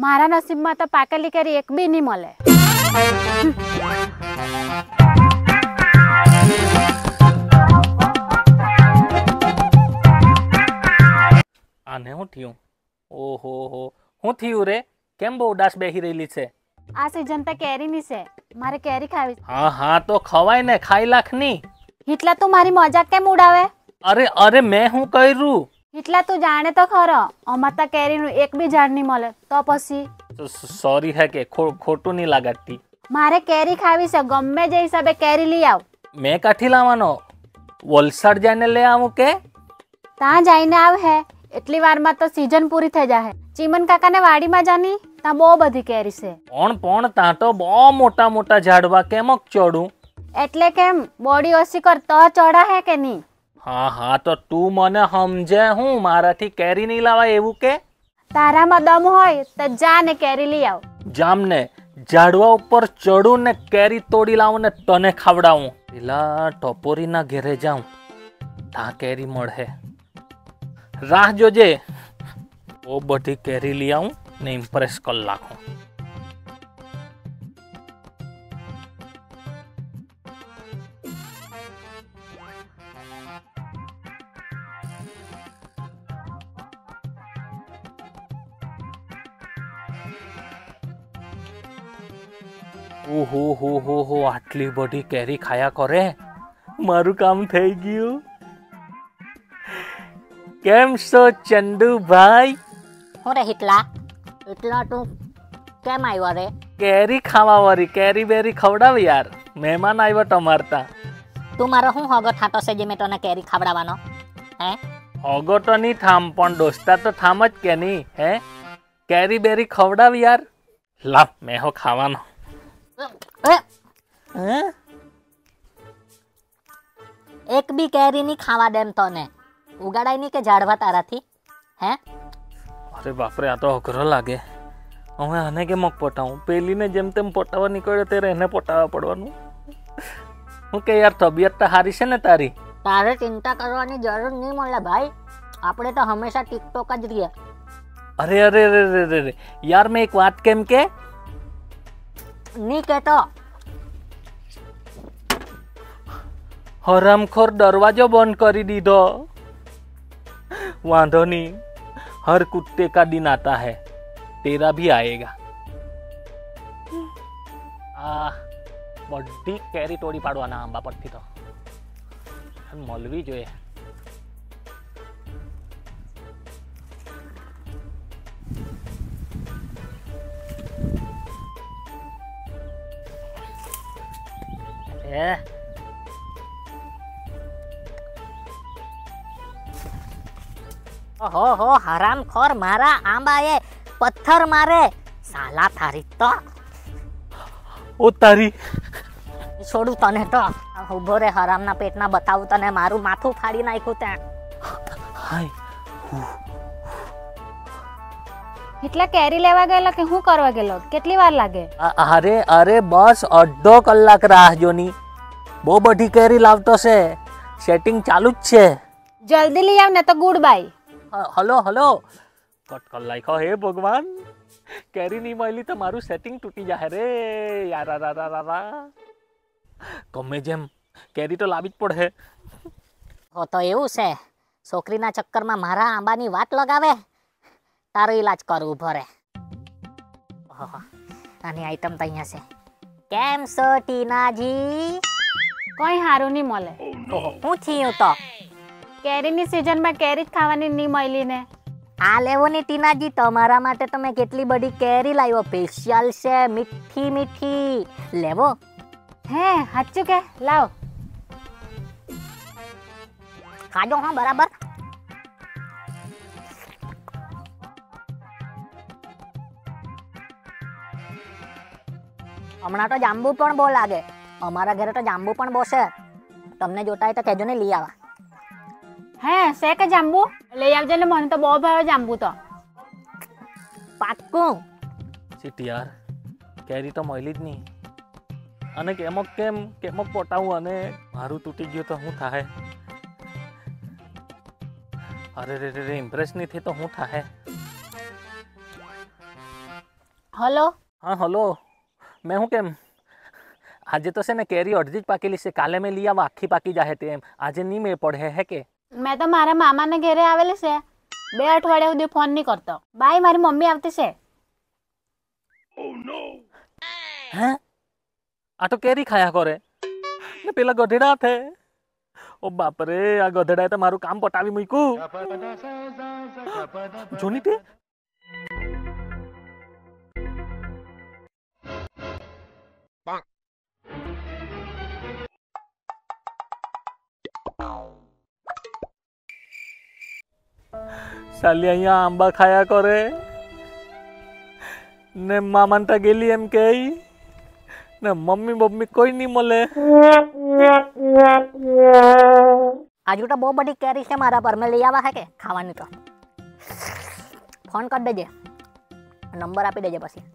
મારા નસીબમાં તો પાકેલી કેરી એક બી નહીં મળે. આને શું થયું? ઓહો હો, શું થયું રે? કેમ બહુ ઉદાસ બેહી રહેલી છે? આ સીઝન તો કેરીની છે, મારે કેરી ખાવી. હા હા તો ખવાય ને, ખાઈ લાખની. એટલે તું મારી મજાક કેમ ઉડાવે? અરે અરે મેં શું કર્યું? એટલે તું જાણે તો ખરો, અમાર તો કેરીનું એક બી ઝાડ નહીં મળે. તો પછી સોરી હે કે ખોટું નહીં લાગતી. મારે કેરી ખાવી છે, ગમે જે હિસાબે કેરી લઈ આવ. મેં કાઠી લાવવાનો? વલસાડ જઈને લઈ આવું કે? ત્યાં જઈને આવ હે, એટલી વારમાં તો સીઝન પૂરી થઈ જાય. ચીમન કાકાને વાડીમાં જાની, ત્યાં બહુ બધી કેરી છે. પણ ત્યાં તો બહુ મોટા મોટા ઝાડવા, કેમક ચડું? એટલે કેમ બોડી ઓછી કર તો ચડા હે કે નહીં? હા હા તો તું મને સમજે, હું મારાથી કેરી નહીં લાવાય એવું કે? તારામાં દમ હોય તો જા ને કેરી લઈ આવ. જામને ઝાડવા ઉપર ચડું ને કેરી તોડી લાવું ને તને ખવડાવું. પેલા ટપોરીના ઘેરે જાઉં, ત્યાં કેરી મળે. રાહ જોજે, બહુ બધી કેરી લઈ આવું ને ઇમ્પ્રેસ કરી નાખું. ઓહો હો હો હો, આટલી બધી કેરી ખાયા કરે, મારું કામ થઈ ગયું. કેમ છો ચંદુભાઈ? હું રે હિટલા તું કેમ આવ્યો રે? કેરી ખાવા વાળી, કેરી બેરી ખવડાવ યાર, મહેમાન આવ્યો તમાર તા. તું મારો શું હગો થાતો છે જે મેં તને કેરી ખવડાવવાનો? હે હગો તો નહીં થામ, પણ દોસ્તા તો થામ જ કે નહીં? હે કેરી બેરી ખવડાવ યાર. લાવ મેં હો ખાવાનો. એક બી કેરી નહીં ખાવા દેમ તને. ઉગાડાય નહીં કે ઝાડવા તારાથી? હે અરે બાપરે, આ તો અઘરો લાગે. હવે આને કેમ પટાવું? પેલીને જેમ તેમ પટાવવા નીકળ્યો ત્યારે એને પટાવવા પડવાનું. હું કે યાર, તબિયત તો સારી છે ને તારી? તારે ચિંતા કરવાની જરૂર નહીં મળે ભાઈ, આપણે તો હંમેશા ટિકટોક જ રહીએ. અરે અરે અરે અરે યાર, મેં એક વાત કેમ કે નહીં કહેતો. હરામખોર દરવાજો બંધ કરી દીધો. વાંધો નહીં, हर कुत्ते का दिन आता है, तेरा भी आएगा. આ બધી કેરી તોડી પાડવાના આંબા પરથી તો મળવી જોઈએ. ઓહો હો, હરામખોર મારા આંબાએ પથ્થર મારે. સાલા તારી તો ઓ તારી, છોડું તને તો. ઉભો રે, હરામના પેટના બતાવું તને મારું માથું ફાડી નાખ્યું ત્યાં. હાય, એટલે કેરી લેવા ગયેલો કે હું કરવા ગયેલો? કેટલી વાર લાગે? અરે અરે બસ અડધો કલાક રાહ જોની. બહુ બધી કેરી લાવતો છે, સેટિંગ ચાલુ જ છે. જલ્દી લઈ આવ ને તો good bye. Hello hello, cut કર લાખ્યો. હે ભગવાન, કેરી નહીં મળી તો મારું સેટિંગ તૂટી જાય રે યાર. ગમે જેમ કેરી તો લાવી જ પડે. હો તો એવું છે, છોકરીના ચક્કરમાં મારા આંબાની વાત લગાવે. તારો ઈલાજ કરું, ઉભો રે. આની આઈટમ તો અહીંયા છે. કેમ છો ટીનાજી? કોઈ હારું નહીં મળે. ઓહો, હું થયું તો? કેરીની સીઝનમાં કેરી જ ખાવાની નહીં મળી ને. આ લેવો ને ટીનાજી, તમારા માટે તો મેં કેટલી બધી કેરી લાવ્યો. સ્પેશિયલ છે, મીઠી મીઠી. લેવો? હે સાચું કે? લાવ. ખાજો હા બરાબર. હમણાં તો જાંબુ પણ બહુ લાગે. અમારા ઘરે તો જાંબુ પણ બહુ છે. તમને જોતા હોય તો કહેજો ને, લઈ આવા. હે છે કે જાંબુ? લઈ આવજે ને, મને તો બહુ ભાવે જાંબુ તો. પાક્કું. સીટ યાર, કેરી તો મળી જ નહીં. અને કેમક પટાવું અને મારું તૂટી ગયું તો શું થાય? અરે રે રે, ઇમ્પ્રેસ નહીં થઈ તો શું થાય? હલો. હા હલો, મેં હું કેમ આજે તો છે ને કેરી અડધી જ પાકેલી છે, કાલે મેં લઈ આવા આખી પાકી જાહે તે એમ, આજે નહીં મેળ પડે હે કે? મેં તો મારા મામાને ઘરે આવેલી છે, 2 અઠવાડિયા સુધી ફોન નહીં કરતો. બાય, મારી મમ્મી આવતી છે. હે? આ તો કેરી ખાયા કરે ને પેલા ગધેડા હાથે. ઓ બાપ રે, આ ગધેડાએ તો મારું કામ પટાવી મૂક્યું. જોની તે સાલી અહીંયા આંબા ખાયા કરે ને મામાને તા ગેલી એમ કે ને મમ્મી કોઈ નહીં મળે. આજુ તો બહુ બધી કેરી છે મારા પર, મેં લઈ આવા હે કે ખાવાની તો. ફોન કરી દેજે, નંબર આપી દેજે પછી.